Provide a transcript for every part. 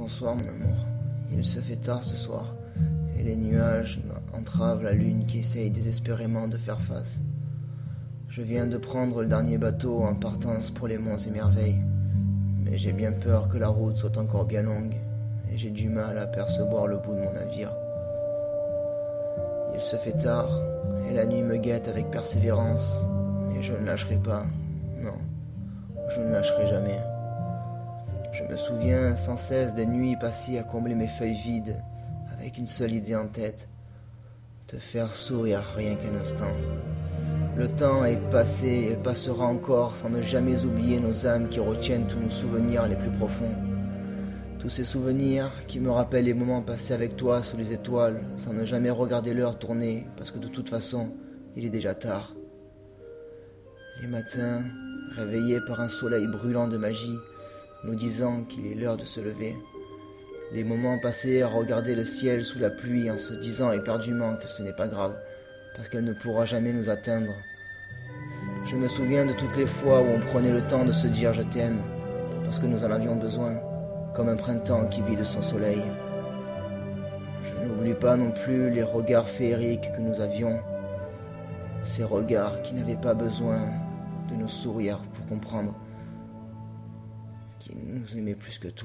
Bonsoir mon amour, il se fait tard ce soir, et les nuages entravent la lune qui essaye désespérément de faire face. Je viens de prendre le dernier bateau en partance pour les monts et merveilles, mais j'ai bien peur que la route soit encore bien longue, et j'ai du mal à percevoir le bout de mon navire. Il se fait tard, et la nuit me guette avec persévérance, mais je ne lâcherai pas, non, je ne lâcherai jamais. Je me souviens sans cesse des nuits passées à combler mes feuilles vides, avec une seule idée en tête, te faire sourire rien qu'un instant. Le temps est passé et passera encore sans ne jamais oublier nos âmes qui retiennent tous nos souvenirs les plus profonds. Tous ces souvenirs qui me rappellent les moments passés avec toi sous les étoiles, sans ne jamais regarder l'heure tourner, parce que de toute façon, il est déjà tard. Les matins, réveillés par un soleil brûlant de magie, nous disant qu'il est l'heure de se lever. Les moments passés à regarder le ciel sous la pluie en se disant éperdument que ce n'est pas grave, parce qu'elle ne pourra jamais nous atteindre. Je me souviens de toutes les fois où on prenait le temps de se dire je t'aime, parce que nous en avions besoin, comme un printemps qui vit de son soleil. Je n'oublie pas non plus les regards féeriques que nous avions, ces regards qui n'avaient pas besoin de nos sourires pour comprendre qu'il nous aimait plus que tout.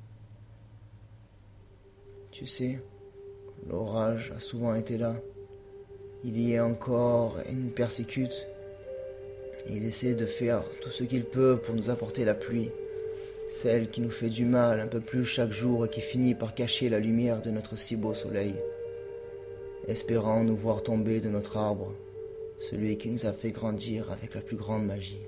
Tu sais, l'orage a souvent été là. Il y est encore et nous persécute. Il essaie de faire tout ce qu'il peut pour nous apporter la pluie, celle qui nous fait du mal un peu plus chaque jour et qui finit par cacher la lumière de notre si beau soleil, espérant nous voir tomber de notre arbre, celui qui nous a fait grandir avec la plus grande magie.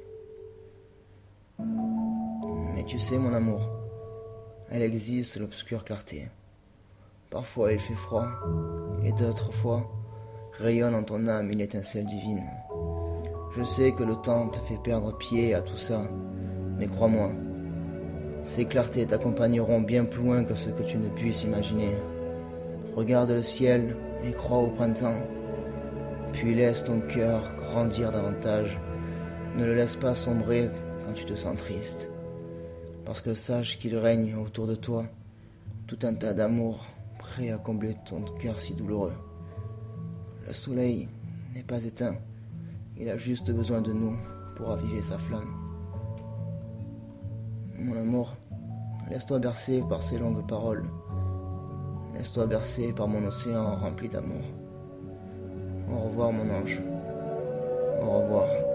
Mais tu sais, mon amour, elle existe l'obscure clarté. Parfois il fait froid, et d'autres fois rayonne en ton âme une étincelle divine. Je sais que le temps te fait perdre pied à tout ça, mais crois-moi, ces clartés t'accompagneront bien plus loin que ce que tu ne puisses imaginer. Regarde le ciel et crois au printemps, puis laisse ton cœur grandir davantage. Ne le laisse pas sombrer quand tu te sens triste, parce que sache qu'il règne autour de toi tout un tas d'amour prêt à combler ton cœur si douloureux. Le soleil n'est pas éteint, il a juste besoin de nous pour raviver sa flamme. Mon amour, laisse-toi bercer par ces longues paroles. Laisse-toi bercer par mon océan rempli d'amour. Au revoir mon ange. Au revoir.